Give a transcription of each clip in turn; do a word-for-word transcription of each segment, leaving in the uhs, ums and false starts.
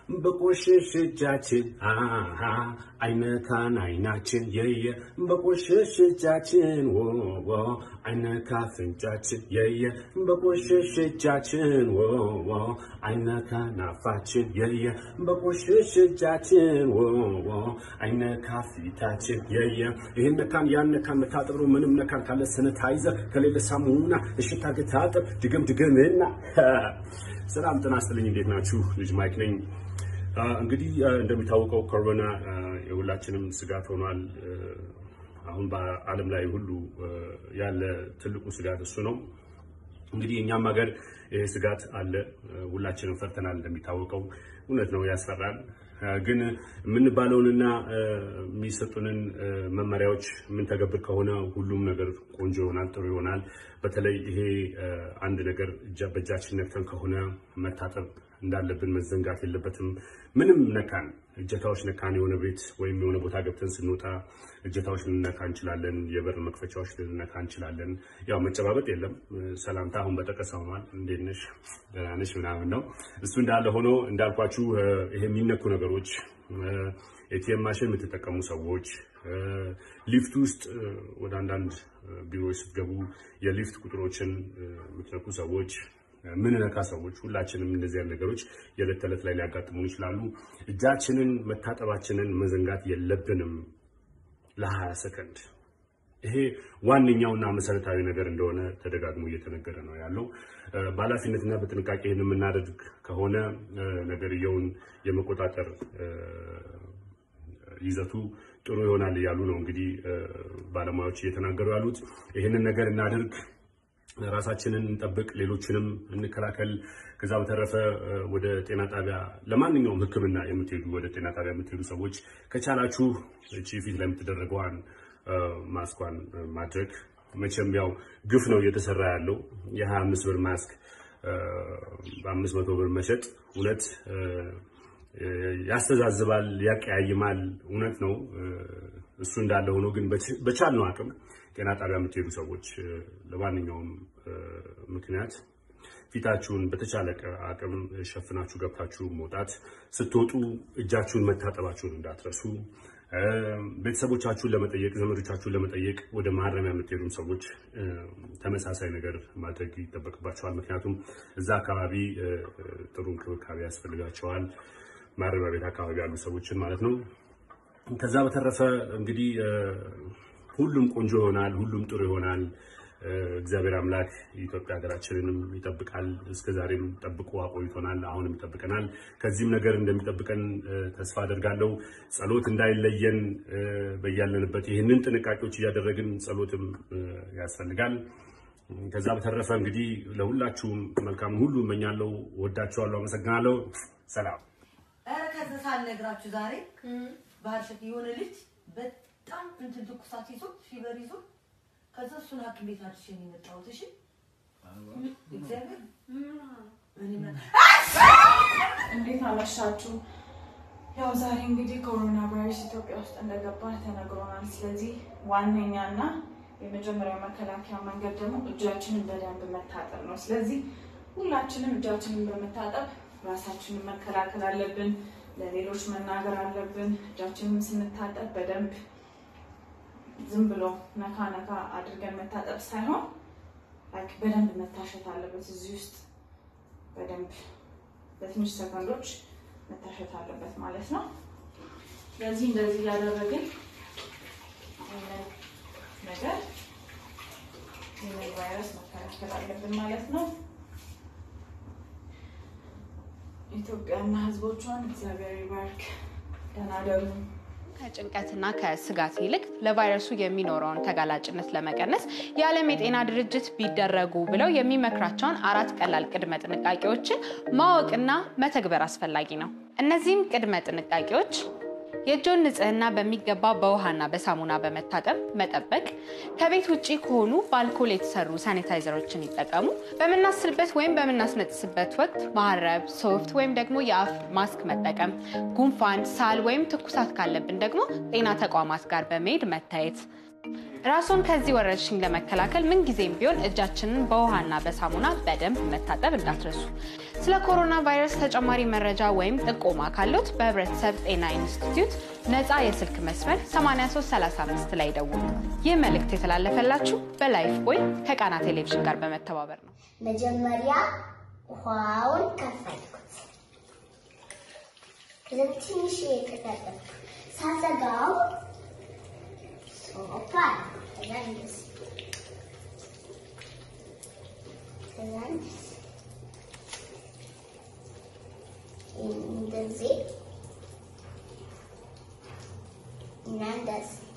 በቆሸሽ እጃችን አሃ አይነካን አይናችን የየ በቆሸሽ እጃችን ወ አይነካ ፍንጫችን የየ በቆሸሽ እጃችን ወ አይነካ ናፋችን የየ በቆሸሽ እጃችን ወ አይነካ ፊታችን የየ ይሄን ነካን ያን ነካን መታጠብ ነው ምንም ነካን ካለ ሰነታይዘር ከሌለ ሳሙና እሽታ ገታጠብ ድገም ድገምና ሰላም ጤና ይስጥልኝ እንዴት ናችሁ ልጅ ማይክ ነኝ እንግዲህ እንደሚታወቀው ኮሮና የሁላችንም ስጋት ሆኗል አሁን በአለም ላይ ሁሉ ያለ ትልቁ ስጋት እሱ ነው እንግዲህ እኛም ሀገር ስጋት አለ ሁላችንም ፈርተናል እንደሚታወቀው እውነት ነው ያስፈራል ግን ምን ባለውንና የሚሰጡንን መመሪያዎች ምን ተገብር ከሆነ ሁሉም ነገር ቆንጆ ይሆናል ጥሩ ይሆናል በተለይ ይሄ አንድ ነገር በእጃችን ነክተን ከሆነ መታጠብ እንዳለብን መዘንጋት የለበትም ምንም ነካን እጀታዎች ነካን የሆነ ቤት ወይም የሆነ ቦታ ገብተን ስንወጣ እጀታዎች ልንነካ እንችላለን የበር መክፈቻዎች ልንነካ እንችላለን ያው መጨባበጥ የለም ሰላምታ አሁን በተቀሳው ማለት እንዴት ነሽ ደህና ነሽ ምናምን ነው እሱ እንዳለ ሆኖ እንዳልኳችሁ ይሄ የሚነኩ ነገሮች ኤቲኤም ማሽን የምትጠቀሙ ሰዎች ሊፍት ውስጥ ወደ አንዳንድ ቢሮዎች ስትገቡ የሊፍት ቁጥሮችን የምትነኩ ሰዎች ምን ነካ ሰዎች ሁላችንም እንደዚህ አይነት ነገሮች የዕለት ተዕለት ላይ ሊያጋጥሙ ይችላሉ እጃችንን መታጠባችንን መዘንጋት የለብንም ለ20 ሰከንድ ይሄ ዋንኛውና መሰረታዊ ነገር እንደሆነ ተደጋግሞ እየተነገረ ነው ያለው ባላፊነትና በጥንቃቄ ይሄን የምናደርግ ከሆነ ነገርየውን የመቆጣጠር ይዘቱ ጥሩ ይሆናል ያሉ ነው እንግዲህ ባለሙያዎች እየተናገሩ ያሉት ይሄንን ነገር እናድርግ ራሳችንን እንጠብቅ ሌሎችንም እንከላከል ከዛ በተረፈ ወደ ጤና ጣቢያ ለማንኛውም ህክምና የምትሄዱ ወደ ጤና ጣቢያ የምትሄዱ ሰዎች ከቻላችሁ እቺ ፊት ላይ የምትደረገዋን ማስኳን ማድረግ መቼም ያው ግፍ ነው እየተሰራ ያለው የ25 ብር ማስክ በ500 ብር መሸጥ ሁለት ያስተዛዝባል ያቀያይማል እውነት ነው እሱ እንዳለ ሆኖ ግን በቻልነው አቅም ጤና ጣቢያ የምትሄዱ ሰዎች ለማንኛውም ምክንያት ፊታችሁን በተቻለ አቅም ሸፍናችሁ ገብታችሁ መውጣት ስትወጡ እጃችሁን መታጠባችሁን እንዳትረሱ ቤተሰቦቻችሁን ለመጠየቅ ዘመዶቻችሁን ለመጠየቅ ወደ ማረሚያ የምትሄዱ ሰዎች ተመሳሳይ ነገር ማድረግ ይጠበቅባቸዋል ምክንያቱም እዛ አካባቢ ጥሩ እንክብካቤ ያስፈልጋቸዋል ማረሚያ ቤት አካባቢ ያሉ ሰዎችን ማለት ነው ከዛ በተረፈ እንግዲህ ሁሉም ቆንጆ ይሆናል ሁሉም ጥሩ ይሆናል እግዚአብሔር አምላክ ኢትዮጵያ ሀገራችንንም ይጠብቃል እስከዛሬም ጠብቆ አቆይቶናል አሁንም ይጠብቀናል ከዚህም ነገር እንደሚጠብቀን ተስፋ አደርጋለሁ ጸሎት እንዳይለየን በእያለንበት ይሄንን ጥንቃቄዎች እያደረግን ጸሎትም ያስፈልጋል ከዛ በተረፈ እንግዲህ ለሁላችሁም መልካም ሁሉ እመኛለሁ ወዳችኋለሁ አመሰግናለሁ ሰላም ከዛ ሳልነግራችሁ ዛሬ ባርሽት የሆነ ልጅ በጣም እንትን ትኩሳት ይዞ ፊቨር ይዞ ከዛ እሱን ሐኪም ቤት አድርሼ ነው የመጣሁት እሺ እግዚአብሔር እንዴት አመሻችሁ ያው ዛሬ እንግዲህ ኮሮና ቫይረስ ኢትዮጵያ ውስጥ እንደገባ ተነግሮናል ስለዚህ ዋነኛና የመጀመሪያው መከላከያ መንገድ ደግሞ እጃችንን በደንብ መታጠብ ነው ስለዚህ ሁላችንም እጃችንን በመታጠብ ራሳችንን መከላከል አለብን ለሌሎች መናገር አለብን እጃችንን ስንታጠብ በደንብ ዝም ብሎ ነካ ነካ አድርገን መታጠብ ሳይሆን ላይክ በደንብ መታሸት አለበት እዚህ ውስጥ በደንብ በትንሽ ሰከንዶች መታሸት አለበት ማለት ነው ስለዚህ እንደዚህ ያደረግን ነገር ይሄን ቫይረስ መከላከል አለብን ማለት ነው ኢትዮጵያና ህዝቦቿን እግዚአብሔር ይባርክ ደናደሩ ከጭንቀትና ከስጋት ይልቅ ለቫይረሱ የሚኖረውን ተጋላጭነት ለመቀነስ የዓለም የጤና ድርጅት ቢደረጉ ብለው የሚመክራቸውን አራት ቀላል ቅድመ ጥንቃቄዎችን ማወቅና መተግበር አስፈላጊ ነው እነዚህም ቅድመ ጥንቃቄዎች የእጆን ንጽህና በሚገባ በውሃና በሳሙና በመታጠብ መጠበቅ ከቤት ውጪ ከሆኑ በአልኮል የተሰሩ ሳኒታይዘሮችን ይጠቀሙ በመናስልበት ወይም በመናስነጥስበት ወቅት ማረብ ሶፍት ወይም ደግሞ የአፍ ማስክ መጠቀም ጉንፋን ሳል ወይም ትኩሳት ካለብን ደግሞ ጤና ተቋማት ጋር በመሄድ መታየት ራስዎን ከዚህ ወረርሽኝ ለመከላከል ምን ጊዜም ቢሆን እጃችንን በውሃና በሳሙና በደንብ መታጠብ እንዳትረሱ። ስለ ኮሮና ቫይረስ ተጨማሪ መረጃ ወይም ጥቆማ ካሉት በህብረተሰብ ጤና ኢንስቲትዩት ነፃ የስልክ መስመር ሰማንያ ሶስት ሰላሳ አምስት ላይ ደውሉ። ይህ መልእክት የተላለፈላችሁ በላይፍ ቦይ ከቃና ቴሌቪዥን ጋር በመተባበር ነው። መጀመሪያ ውሃውን ከፈትኩት። ለትንሽ የከተተ ሳዘጋው ሶፋ ለንስ ለንስ እንደዚህ እንደዚህ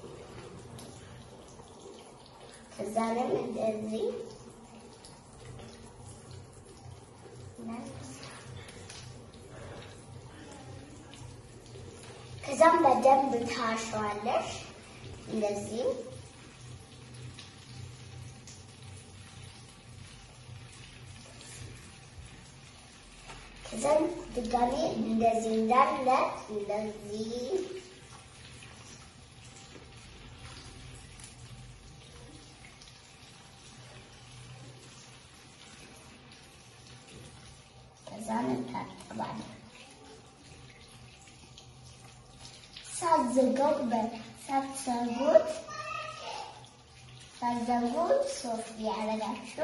ከዛንም እንደዚህ ከዛም በደንብ ታሸዋለሽ እንደዚህ ከዛም ድጋሜ እንደዚህ እንዳለ እንደዚህ ከዛም እንታጠባለን። ሳዘጋው በሳትሰጉት ሳዘጉት ሶፍ ያረጋችሁ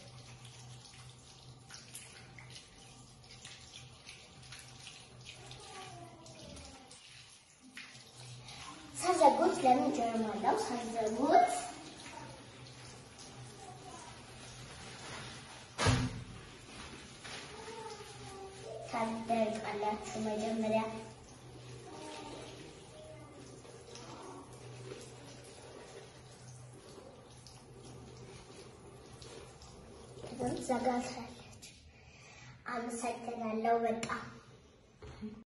ሳዘጉት ለምን ጀርማለው ሳዘጉት ታደርቃላችሁ መጀመሪያ ዘጋታለች። አመሰግናለሁ በጣም